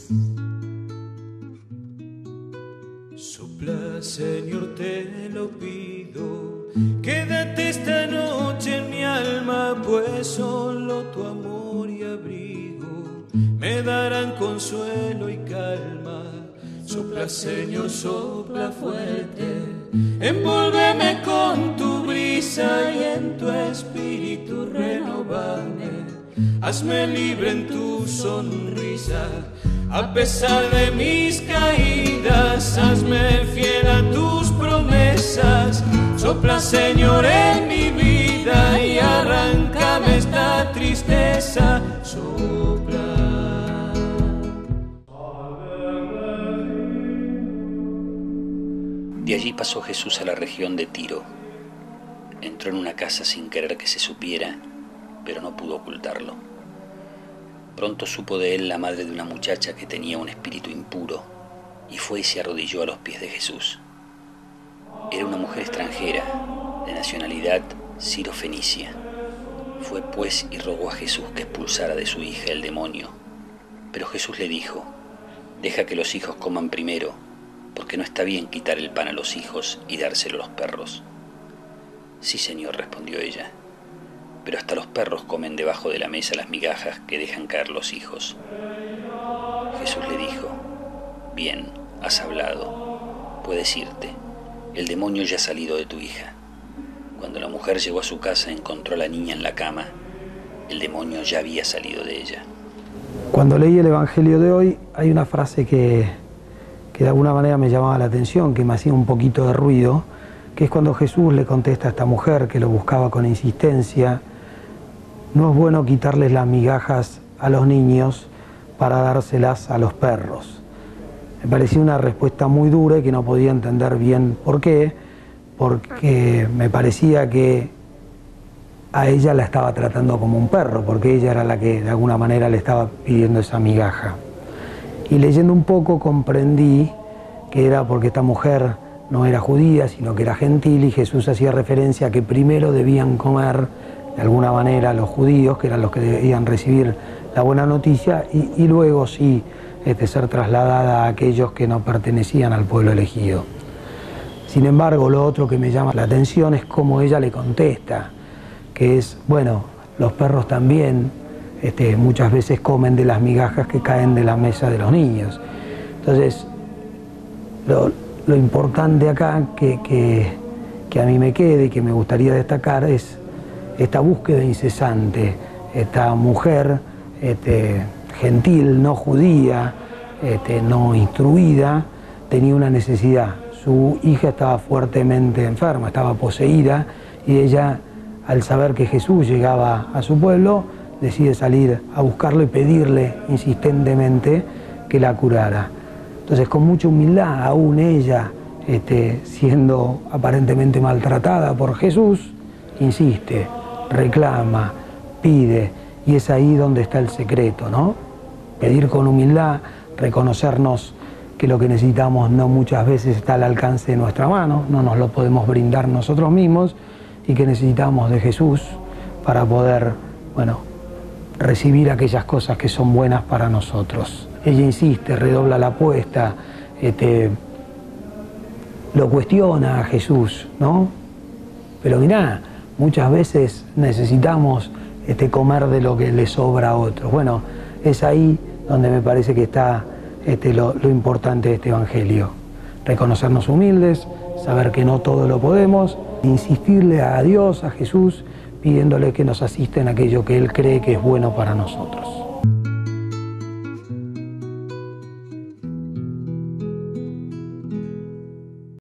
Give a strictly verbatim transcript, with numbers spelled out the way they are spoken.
Sopla, Señor, te lo pido, quédate esta noche en mi alma, pues solo tu amor y abrigo me darán consuelo y calma. Sopla, Señor, sopla fuerte, envólveme con tu brisa y en tu espíritu renovame. Hazme libre en tu sonrisa, a pesar de mis caídas, hazme fiel a tus promesas. Sopla, Señor, en mi vida y arráncame esta tristeza. Sopla. De allí pasó Jesús a la región de Tiro. Entró en una casa sin querer que se supiera, pero no pudo ocultarlo. Pronto supo de él la madre de una muchacha que tenía un espíritu impuro, y fue y se arrodilló a los pies de Jesús. Era una mujer extranjera, de nacionalidad sirofenicia. Fue pues y rogó a Jesús que expulsara de su hija el demonio. Pero Jesús le dijo: deja que los hijos coman primero, porque no está bien quitar el pan a los hijos y dárselo a los perros. Sí, Señor, respondió ella, pero hasta los perros comen debajo de la mesa las migajas que dejan caer los hijos. Jesús le dijo: bien, has hablado, puedes irte, el demonio ya ha salido de tu hija. Cuando la mujer llegó a su casa encontró a la niña en la cama, el demonio ya había salido de ella. Cuando leí el Evangelio de hoy hay una frase que, que de alguna manera me llamaba la atención, que me hacía un poquito de ruido, que es cuando Jesús le contesta a esta mujer que lo buscaba con insistencia: no es bueno quitarles las migajas a los niños para dárselas a los perros. Me parecía una respuesta muy dura y que no podía entender bien por qué, porque me parecía que a ella la estaba tratando como un perro, porque ella era la que de alguna manera le estaba pidiendo esa migaja. Y leyendo un poco comprendí que era porque esta mujer no era judía, sino que era gentil, y Jesús hacía referencia a que primero debían comer de alguna manera los judíos, que eran los que debían recibir la buena noticia, y, y luego sí este, ser trasladada a aquellos que no pertenecían al pueblo elegido. Sin embargo, lo otro que me llama la atención es cómo ella le contesta, que es, bueno, los perros también este, muchas veces comen de las migajas que caen de la mesa de los niños. Entonces, lo, lo importante acá que, que, que a mí me quede y que me gustaría destacar es esta búsqueda incesante. Esta mujer este, gentil, no judía, este, no instruida, tenía una necesidad. Su hija estaba fuertemente enferma, estaba poseída, y ella, al saber que Jesús llegaba a su pueblo, decide salir a buscarlo y pedirle insistentemente que la curara. Entonces, con mucha humildad, aún ella, este, siendo aparentemente maltratada por Jesús, insiste, reclama, pide, y es ahí donde está el secreto, ¿no? Pedir con humildad, reconocernos que lo que necesitamos no muchas veces está al alcance de nuestra mano, no nos lo podemos brindar nosotros mismos, y que necesitamos de Jesús para poder, bueno, recibir aquellas cosas que son buenas para nosotros. Ella insiste, redobla la apuesta, este, lo cuestiona a Jesús, ¿no? Pero mirá, muchas veces necesitamos este, comer de lo que le sobra a otros. Bueno, es ahí donde me parece que está este, lo, lo importante de este Evangelio. Reconocernos humildes, saber que no todo lo podemos, insistirle a Dios, a Jesús, pidiéndole que nos asista en aquello que Él cree que es bueno para nosotros.